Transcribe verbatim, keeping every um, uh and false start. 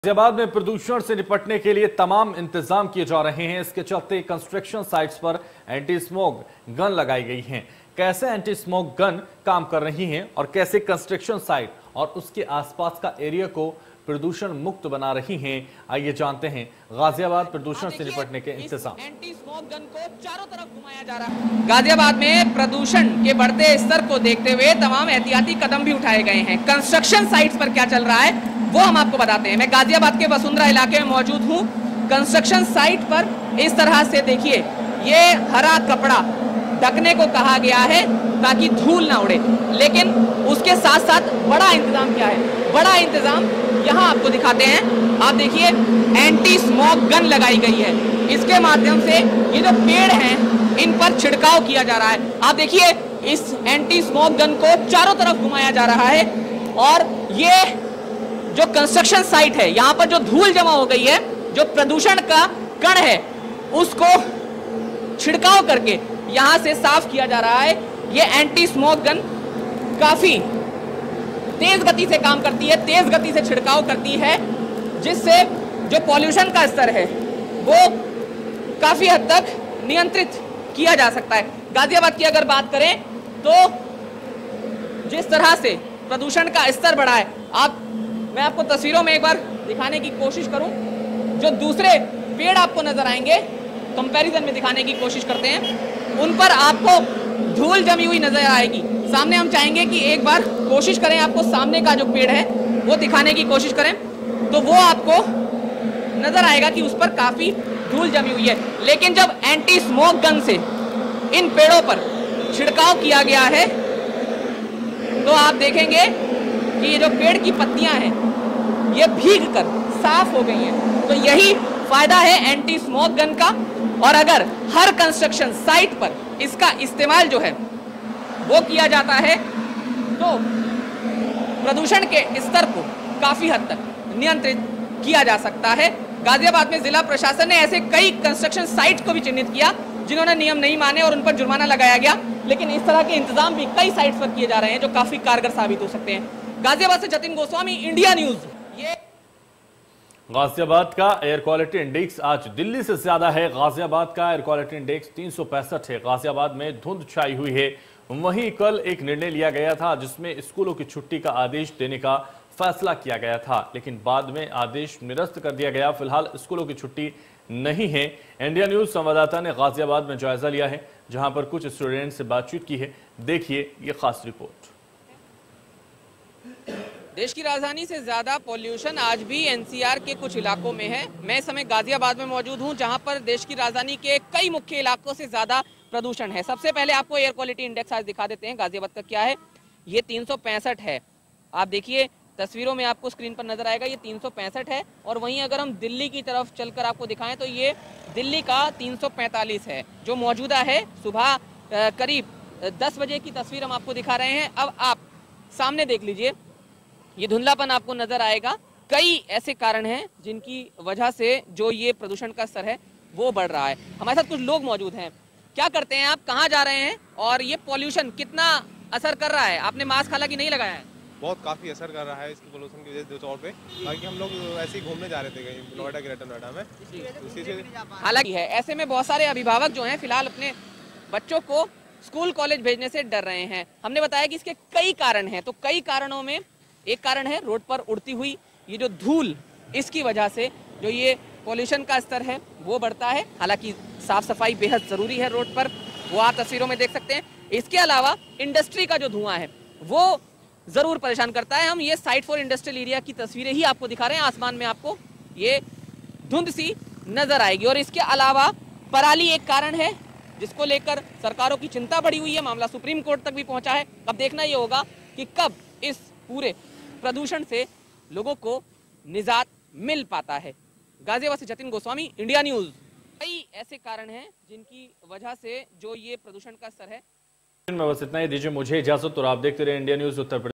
गाजियाबाद में प्रदूषण से निपटने के लिए तमाम इंतजाम किए जा रहे हैं। इसके चलते कंस्ट्रक्शन साइट्स पर एंटी स्मोक गन लगाई गई हैं। कैसे एंटी स्मोक गन काम कर रही हैं और कैसे कंस्ट्रक्शन साइट और उसके आसपास का एरिया को प्रदूषण मुक्त बना रही हैं, आइए जानते हैं गाजियाबाद प्रदूषण से निपटने के इंतजाम। एंटी स्मोक गन को चारों तरफ घुमाया जा रहा है। गाजियाबाद में प्रदूषण के बढ़ते स्तर को देखते हुए तमाम एहतियाती कदम भी उठाए गए हैं। कंस्ट्रक्शन साइट्स पर क्या चल रहा है वो हम आपको बताते हैं। मैं गाजियाबाद के वसुंधरा इलाके में मौजूद हूँ। कंस्ट्रक्शन साइट पर इस तरह से देखिए, ये हरा कपड़ा ढकने को कहा गया है ताकि धूल ना उड़े, लेकिन उसके साथ साथ बड़ा इंतजाम क्या है, बड़ा इंतजाम यहाँ आपको दिखाते हैं। आप देखिए, एंटी स्मोक गन लगाई गई है। इसके माध्यम से ये जो पेड़ हैं इन पर छिड़काव किया जा रहा है। आप देखिए, इस एंटी स्मोक गन को चारों तरफ घुमाया जा रहा है और ये जो कंस्ट्रक्शन साइट है, यहाँ पर जो धूल जमा हो गई है, जो प्रदूषण का कण है, उसको छिड़काव करके यहाँ से साफ किया जा रहा है। ये एंटी स्मोक गन काफी तेज गति से काम करती है, तेज गति से छिड़काव करती है, जिससे जो पॉल्यूशन का स्तर है वो काफी हद तक नियंत्रित किया जा सकता है। गाजियाबाद की अगर बात करें तो जिस तरह से प्रदूषण का स्तर बढ़ा है, आप मैं आपको तस्वीरों में एक बार दिखाने की कोशिश करूं। जो दूसरे पेड़ आपको नजर आएंगे, कंपैरिजन में दिखाने की कोशिश करते हैं, उन पर आपको धूल जमी हुई नजर आएगी। सामने हम चाहेंगे कि एक बार कोशिश करें, आपको सामने का जो पेड़ है वो दिखाने की कोशिश करें, तो वो आपको नजर आएगा कि उस पर काफी धूल जमी हुई है। लेकिन जब एंटी स्मोक गन से इन पेड़ों पर छिड़काव किया गया है तो आप देखेंगे कि ये जो पेड़ की पत्तियां हैं ये भीग कर साफ हो गई हैं। तो यही फायदा है एंटी स्मोक गन का। और अगर हर कंस्ट्रक्शन साइट पर इसका इस्तेमाल जो है वो किया जाता है तो प्रदूषण के स्तर को काफी हद तक नियंत्रित किया जा सकता है। गाजियाबाद में जिला प्रशासन ने ऐसे कई कंस्ट्रक्शन साइट को भी चिन्हित किया जिन्होंने नियम नहीं माने और उन पर जुर्माना लगाया गया, लेकिन इस तरह के इंतजाम भी कई साइट्स पर किए जा रहे हैं जो काफी कारगर साबित हो सकते हैं। गाजियाबाद से जतिन गोस्वामी, इंडिया न्यूज। ये गाजियाबाद का एयर क्वालिटी इंडेक्स आज दिल्ली से ज्यादा है। गाजियाबाद का एयर क्वालिटी इंडेक्स तीन सौ पैंसठ है। गाजियाबाद में धुंध छाई हुई है। वहीं कल एक निर्णय लिया गया था जिसमें स्कूलों की छुट्टी का आदेश देने का फैसला किया गया था, लेकिन बाद में आदेश निरस्त कर दिया गया। फिलहाल स्कूलों की छुट्टी नहीं है। इंडिया न्यूज संवाददाता ने गाजियाबाद में जायजा लिया है, जहां पर कुछ स्टूडेंट से बातचीत की है। देखिए ये खास रिपोर्ट। देश की राजधानी से ज्यादा पॉल्यूशन आज भी एनसीआर के कुछ इलाकों में है। मैं इस समय गाजियाबाद में मौजूद हूं, जहां पर देश की राजधानी के कई मुख्य इलाकों से ज्यादा प्रदूषण है। सबसे पहले आपको एयर क्वालिटी इंडेक्स आज दिखा देते हैं। गाजियाबाद का क्या है, ये तीन सौ पैंसठ है। आप देखिए तस्वीरों में आपको स्क्रीन पर नजर आएगा, ये तीन सौ पैंसठ है। और वहीं अगर हम दिल्ली की तरफ चलकर आपको दिखाएं तो ये दिल्ली का तीन सौ पैंतालीस है, जो मौजूदा है। सुबह करीब दस बजे की तस्वीर हम आपको दिखा रहे हैं। अब आप सामने देख लीजिए, ये धुंधलापन आपको नजर आएगा। कई ऐसे कारण हैं जिनकी वजह से जो ये प्रदूषण का स्तर है वो बढ़ रहा है। हमारे साथ कुछ लोग मौजूद हैं। क्या करते हैं आप, कहाँ जा रहे हैं और ये पॉल्यूशन कितना असर कर रहा है? आपने मास्क हालांकि नहीं लगाया है। बहुत काफी असर कर रहा है इसकी पोल्यूशन की वजह से तौर पे। बाकी हम लोग ऐसे ही घूमने जा रहे थे कहीं नोएडा, ग्रेटर नोएडा में, उसी से हालांकि है। ऐसे में बहुत सारे अभिभावक जो हैं फिलहाल अपने बच्चों को स्कूल कॉलेज भेजने से डर रहे हैं। हमने बताया कि इसके कई कारण हैं, तो कई कारणों में एक कारण है रोड पर उड़ती हुई ये जो धूल, इसकी वजह से जो ये पॉल्यूशन का स्तर है वो बढ़ता है। हालांकि साफ सफाई बेहद जरूरी है रोड पर, वो आप तस्वीरों में देख सकते हैं। इसके अलावा इंडस्ट्री का जो धुआं है वो जरूर परेशान करता है। हम ये साइट फॉर इंडस्ट्रियल एरिया की तस्वीरें ही आपको दिखा रहे हैं। आसमान में आपको ये धुंध सी नजर आएगी। और इसके अलावा पराली एक कारण है जिसको लेकर सरकारों की चिंता बढ़ी हुई है। मामला सुप्रीम कोर्ट तक भी पहुंचा है। अब देखना ये होगा कि कब इस पूरे प्रदूषण से लोगों को निजात मिल पाता है। गाजियाबाद से जतिन गोस्वामी, इंडिया न्यूज। कई ऐसे कारण हैं जिनकी वजह से जो ये प्रदूषण का स्तर है। बस इतना ही, दीजिए मुझे इजाजत और आप देखते रहे इंडिया न्यूज उत्तर प्रदेश।